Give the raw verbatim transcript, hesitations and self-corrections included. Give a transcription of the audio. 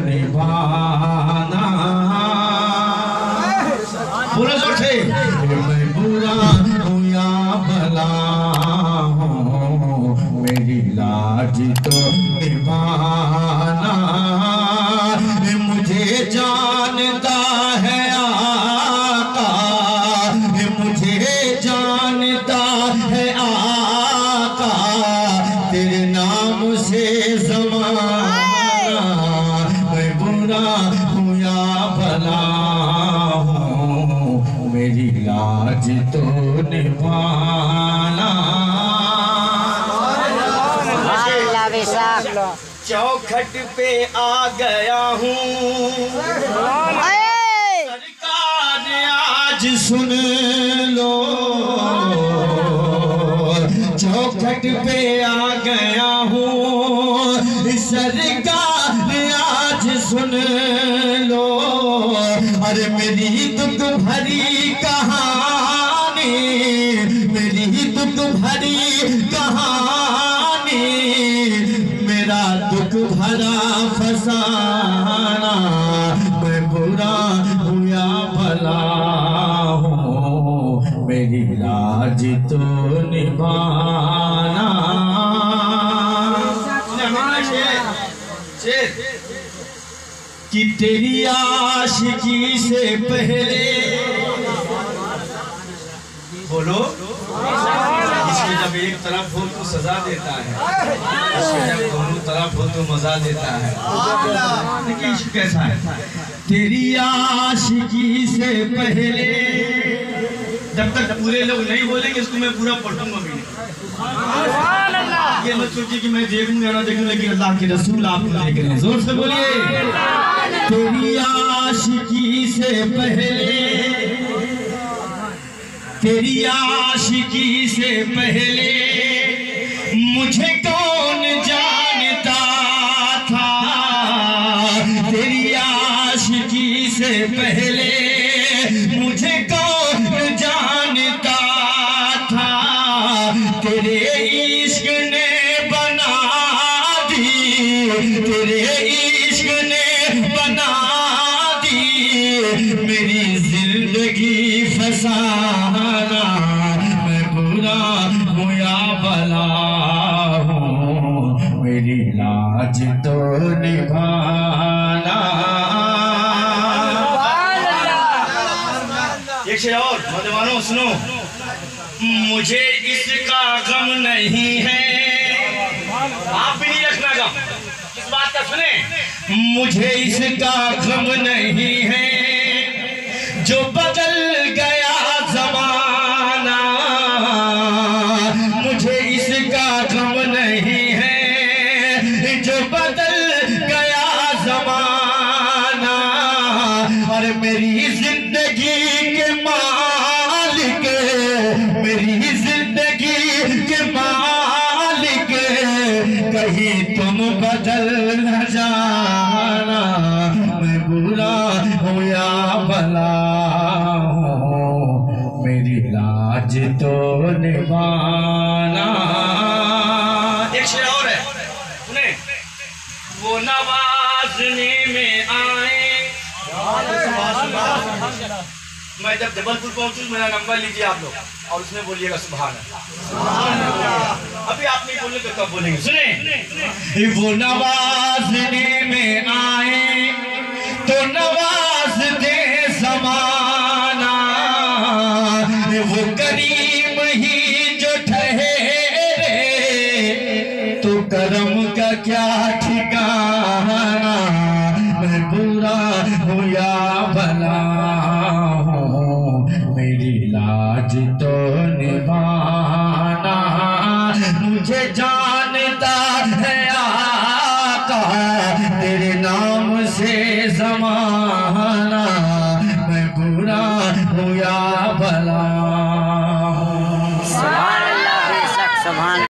निभाना। पूरा जोर से। मैं बुरा हूँ या भला हूँ, मेरी लाज तो निभाना। मुझे जानता है आका, मुझे जानता है आका, तेरे नाम से ज़माना। मैं बुरा हूँ या भला हूँ, मेरी लाज तो निभाना। चौखट पे आ गया हूँ, सरकार आज सुन लो। चौखट पे आ गया हूँ, सरकार आज सुन लो। अरे मेरी दुख भरी कहानी, मेरी दुख भरी कहानी, मेरा दुख भरा फसाना। मैं बुरा हूँ या भला हूँ, मेरी लाज तो निभाना। कि तेरी आशिकी से पहले, बोलो, इसकी जब एक तरफ हो तो सजा देता है, इसकी जब दोनों तरफ हो तो मजा देता है। देखिए इश्क कैसा है। तेरी आशिकी से पहले, जब तक पूरे लोग नहीं बोलेंगे इसको मैं पूरा पढ़ूंगा भी नहीं। ये मत सोचिए कि मैं देखूंगा ना देखूं, लेकिन अल्लाह के रसूल आपको देख रहे हैं। जोर से बोलिए। तेरी आशिकी से पहले, तेरी आशिकी से पहले मुझे कौन जानता था। तेरी आशिकी से पहले मुझे कौन जानता था। तेरे इश्क ने बना दी, तेरे इश्क ने बना दी मेरी जिंदगी फसाना। मैं बुरा हूँ या भला हूँ, मेरी लाज तो निभाना। एक शेर और नौजवानों सुनो। मुझे इसका गम नहीं है, आप भी नहीं रखना गम, इस बात का सुने। मुझे इसका गम नहीं है जो बदल गया ज़माना। मुझे इसका गम नहीं है जो बदल गया ज़माना। और मेरी जिंदगी के मालिक, मेरी जिंदगी के मालिक, कहीं तुम बदल न जाना। मैं बुरा हूँ या भला हूँ, मेरी लाज तो निभाना। एक शेर और है सुने। वो नवाज़ने में आए, मैं जब जबलपुर पहुंचूं मेरा नंबर लीजिए आप लोग और उसमें बोलिएगा सुभान अल्लाह। अभी आप नहीं बोले तो कब बोलेंगे। सुने। वो नवाज़ने में आए तो नवाज दे ज़माना। वो करीम ही जो ठहरे तो करम का क्या ठिकाना। मैं बुरा हूँ या भला हूँ, मेरी लाज तो